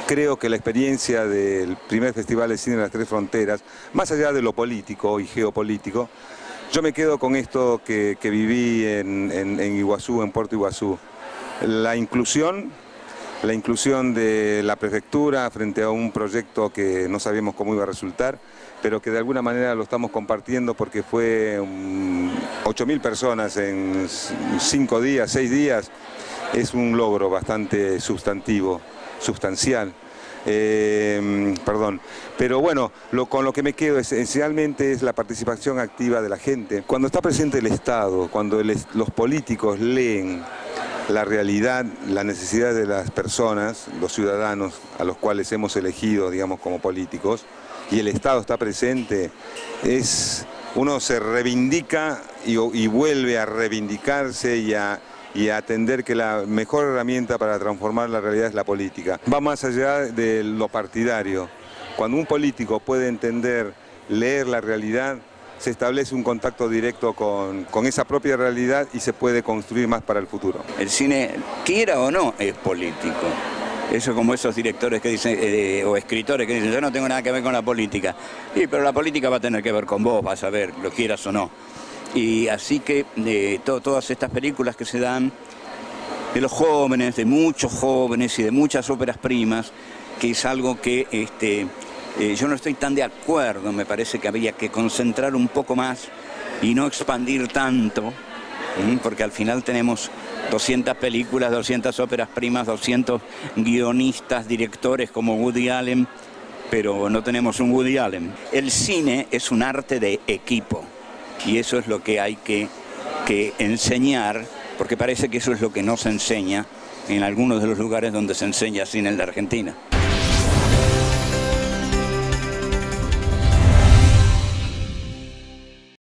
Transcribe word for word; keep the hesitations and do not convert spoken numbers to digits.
creo que la experiencia del primer Festival de Cine de las Tres Fronteras, más allá de lo político y geopolítico, yo me quedo con esto que, que viví en, en, en Iguazú, en Puerto Iguazú. La inclusión, la inclusión de la prefectura frente a un proyecto que no sabíamos cómo iba a resultar, pero que de alguna manera lo estamos compartiendo porque fue um, ocho mil personas en cinco días, seis días, es un logro bastante sustantivo, sustancial. Eh, perdón, pero bueno, lo, con lo que me quedo esencialmente es la participación activa de la gente. Cuando está presente el Estado, cuando el, los políticos leen la realidad, la necesidad de las personas, los ciudadanos a los cuales hemos elegido, digamos, como políticos, y el Estado está presente, es, uno se reivindica y, y vuelve a reivindicarse y a, y a atender que la mejor herramienta para transformar la realidad es la política. Va más allá de lo partidario. Cuando un político puede entender, leer la realidad, se establece un contacto directo con, con esa propia realidad y se puede construir más para el futuro. El cine, quiera o no, es político. Eso como esos directores que dicen, eh, o escritores que dicen, yo no tengo nada que ver con la política. Sí, pero la política va a tener que ver con vos, vas a ver, lo quieras o no. Y así que eh, to, todas estas películas que se dan de los jóvenes, de muchos jóvenes y de muchas óperas primas, que es algo que este, eh, yo no estoy tan de acuerdo, me parece que había que concentrar un poco más y no expandir tanto, ¿sí? Porque al final tenemos doscientas películas, doscientas óperas primas, doscientos guionistas, directores como Woody Allen, pero no tenemos un Woody Allen. El cine es un arte de equipo y eso es lo que hay que, que enseñar, porque parece que eso es lo que no se enseña en algunos de los lugares donde se enseña cine en la Argentina.